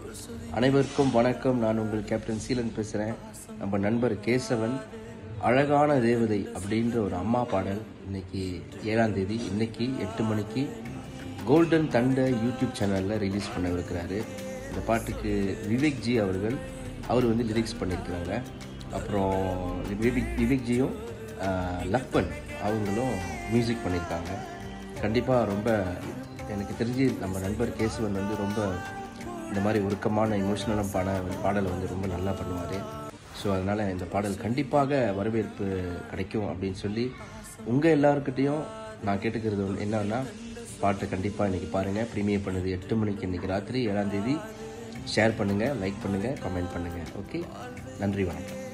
அனைவருக்கும் வணக்கம். நான் உங்கள் கேப்டன் சீலன் பேசுகிறேன். நம்ம நண்பர் கேசவன் அழகான தேவதை அப்படின்ற ஒரு அம்மா பாடல் இன்னைக்கு 7ஆம் தேதி இன்னைக்கு 8 மணிக்கு கோல்டன் தண்டர் யூடியூப் சேனலில் ரிலீஸ் பண்ணவிருக்கிறாரு. இந்த பாட்டுக்கு விவேக்ஜி அவர் வந்து லிரிக்ஸ் பண்ணியிருக்கிறாங்க. அப்புறம் விவேக்ஜியும் லப்பன் அவங்களும் மியூசிக் பண்ணியிருக்காங்க. கண்டிப்பாக ரொம்ப எனக்கு தெரிஞ்சு நம்ம நண்பர் கேசவன் வந்து ரொம்ப இந்த மாதிரி உருக்கமான இமோஷனலான பாடலை வந்து ரொம்ப நல்லா பண்ணுவார். ஸோ அதனால் இந்த பாடல் கண்டிப்பாக வரவேற்பு கிடைக்கும் அப்படின்னு சொல்லி உங்கள் எல்லாருக்கிட்டையும் நான் கேட்டுக்கிறது என்னன்னா, பாட்டு கண்டிப்பாக இன்றைக்கி பாருங்கள். ப்ரீமியர் பண்ணுது 8 மணிக்கு இன்றைக்கி ராத்திரி 7ஆம் தேதி. ஷேர் பண்ணுங்கள், லைக் பண்ணுங்கள், கமெண்ட் பண்ணுங்கள். ஓகே, நன்றி, வணக்கம்.